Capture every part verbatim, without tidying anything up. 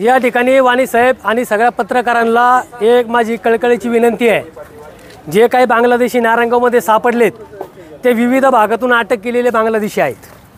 या ठिकाणी वाणी साहेब आणि सगळ्या पत्रकारांना एक माझी कळकळीची विनंती आहे, जे काही बांगलादेशी नारायणगावमध्ये सापडलेत ते विविध भागातून अटक केलेले बांगलादेशी आहेत,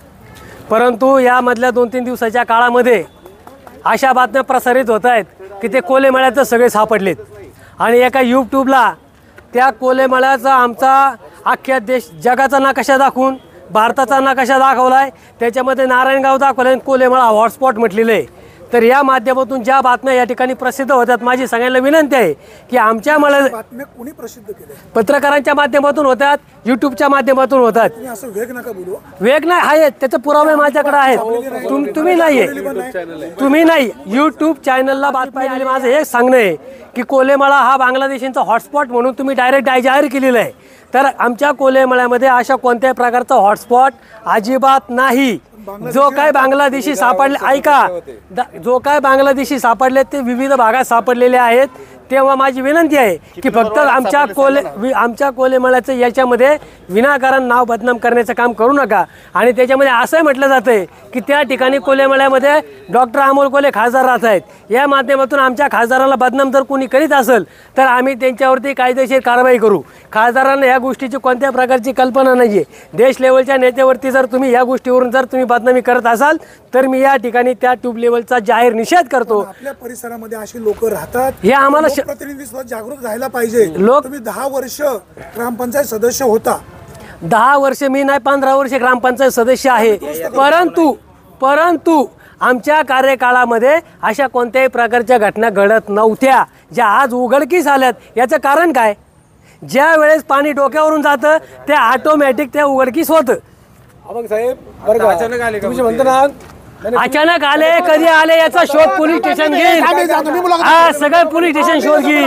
परंतु यामधल्या दोन तीन दिवसाच्या काळामध्ये अशा बातम्या प्रसारित होत आहेत की ते कोलेमाळ्याचं सगळे सापडलेत आणि एका यूट्यूबला त्या कोलेमाळ्याचा आमचा अख्ख्या देश जगाचा नकाशा दाखवून भारताचा नकाशा दाखवला आहे, त्याच्यामध्ये नारायणगाव दाखवलं आहे, कोलेमाळा हॉटस्पॉट म्हटलेलं आहे। तर या माध्यमातून ज्या बातम्या या ठिकाणी प्रसिद्ध होतात, माझी सगळ्यांना विनंती आहे की आमच्या मला बातम्या कोणी प्रसिद्ध केल्या? पत्रकारांच्या माध्यमातून होतात, यूट्यूबच्या माध्यमातून होतात। तुम्ही असं वेग नका बोलू। वेग नाही आहे, त्याचे पुरावे माझ्याकडे आहेत। तुम तुम्ही नाही आहे, तुम्ही नाही यूट्यूब चॅनलला बातमी दिली। माझं हे सांगणं आहे की कोलेमाळा हा बांगलादेशींचा हॉटस्पॉट म्हणून तुम्ही डायरेक्ट जाहीर केलेलं आहे, तर आमच्या कोलेमाळ्यामध्ये अशा कोणत्याही प्रकारचा हॉटस्पॉट अजिबात नाही। जो काय बांगलादेशी सापडले, ऐका, जो काय बांगलादेशी सापडले ते विविध भागात सापडलेले आहेत। तेव्हा माझी विनंती आहे की फक्त आमच्या कोले आमच्या कोलेमाळ्याचं याच्यामध्ये विनाकारण नाव बदनाम करण्याचं काम करू नका। आणि त्याच्यामध्ये असं म्हटलं जातं आहे की त्या ठिकाणी कोलेमाळ्यामध्ये डॉक्टर अमोल कोल्हे खासदार राहत आहेत, या माध्यमातून आमच्या खासदाराला बदनाम जर कोणी करीत असेल तर आम्ही त्यांच्यावरती कायदेशीर कारवाई करू। खासदारांना या गोष्टीची कोणत्या प्रकारची कल्पना नाही आहे। देश लेवलच्या नेत्यावरती जर तुम्ही या गोष्टीवरून जर तुम्ही बदनामी करत असाल तर मी या ठिकाणी त्या ट्यूब लेवलचा जाहीर निषेध करतो। आपल्या परिसरामध्ये अशी लोक राहतात, हे आम्हाला प्रतिनिधी सुद्धा जागरूक राहायला पाहिजे। लोक तुम्ही दहा वर्ष ग्रामपंचायत सदस्य होता, दहा वर्ष मी नाही पंधरा वर्ष ग्रामपंचायत सदस्य आहे, परंतु परंतु आमच्या कार्यकाळामध्ये अशा कोणत्याही प्रकारच्या घटना घडत नव्हत्या ज्या आज उघडकीस आल्यात। याचं कारण काय? ज्या वेळेस पाणी डोक्यावरून जातं ते ऑटोमॅटिक त्या उघडकीस होतं। साहेब बरं अचानक आले तुम्ही म्हणता ना, अचानक आले, कधी आले याचा शोध पोलीस स्टेशन घेईल, हा सगळं पोलीस स्टेशन शोध घेईल।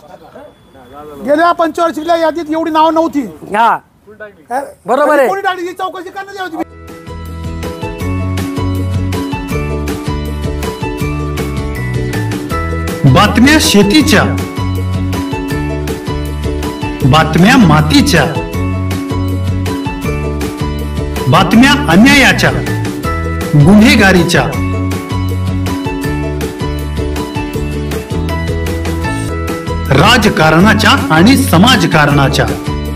गेल्या पंचवार्षिकच्या यादीत एवढी नाव नव्हती। हा बरोबर आहे, कोणी टाकली चौकशी करण्यात यावी। बातम्या शेतीच्या, बातम्या मातीच्या, बातम्या अन्यायाच्या, गुन्हेगारीच्या, राजकारणाच्या आणि समाजकारणाच्या,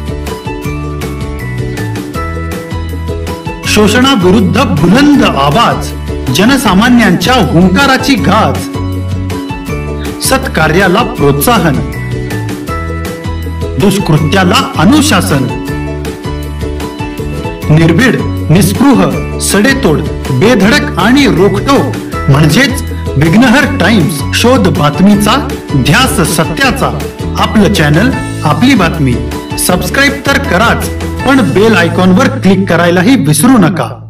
शोषणाविरुद्ध बुलंद आवाज, जनसामान्यांच्या हुंकाराची गाज, सत्कार्याला प्रोत्साहन, दुष्कृत्याला अनुशासन, निर्भीड, निस्पृह, सडेतोड, बेधडक आणि रोखटोक म्हणजेच विघ्नहर टाइम्स। शोध बातमीचा, ध्यास सत्याचा। आपलं चॅनल, आपली बातमी। सबस्क्राईब तर कराच, पण बेल आयकॉनवर क्लिक करायलाही विसरू नका।